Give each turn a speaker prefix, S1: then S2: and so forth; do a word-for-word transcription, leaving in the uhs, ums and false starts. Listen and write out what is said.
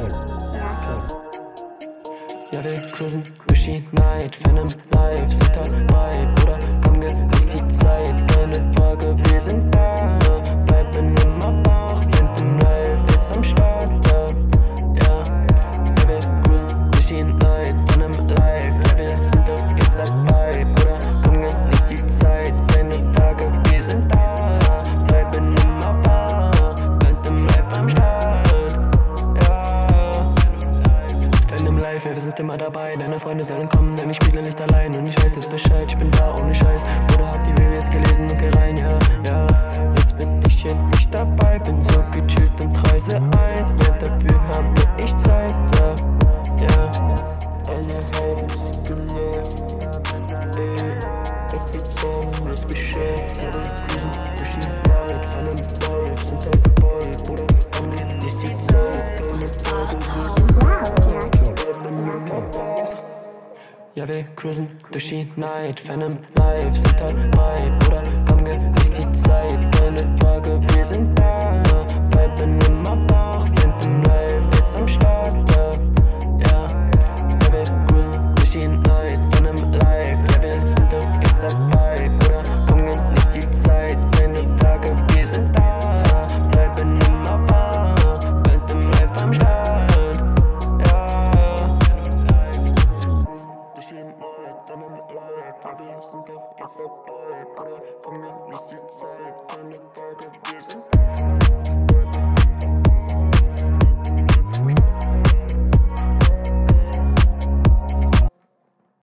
S1: Ja, wir cruisen durch die Night, Phantom Live, sind dabei, Bruder, komm, genieß die Zeit, keine Frage, wir sind da, bleiben immer wach, Phantom Live, jetzt am Start, ja, ja, ja, wir cruisen durch die Night, Phantom Live, ja, wir sind doch jetzt dabei, Bruder, komm, genieß die Zeit, keine Frage, wir sind da, bleiben immer wach, Phantom Live am Start, ja, Phantom Live, ja, wir sind immer dabei, deine Freunde sollen kommen, denn ich spiele nicht allein und ich weiß jetzt Bescheid, ich bin da ohne Scheiß, oder hab die B Ws gelesen und geh rein, ja, ja, jetzt bin ich hier nicht dabei, bin so gechillt und reise ein, ja, dafür habe ich Zeit, ja, ja, alle haben sie gelernt, ey, doch jetzt haben wir's geschafft, ja, wir cruisen durch die Welt, Phantom Live, sind dabei, Bruder, komm, genieß die Zeit, keine Frage, wir sind ja, wir cruisen durch die Night, Phantom Live, sind dabei, Bruder, komm, genieß die Zeit, keine Frage, wir sind da, bleiben immer wach, Phantom Live, jetzt am Start, ja, ja, ja, wir cruisen durch die Night, Phantom Live, ja, wir sind doch jetzt dabei, Bruder, komm, genieß die Zeit, keine Frage, wir sind da, bleiben immer wach, Phantom Live am Start, ja, durch die Night, Phantom Live, ja, wir sind doch jetzt dabei, Bruder, komm, genieß die Zeit.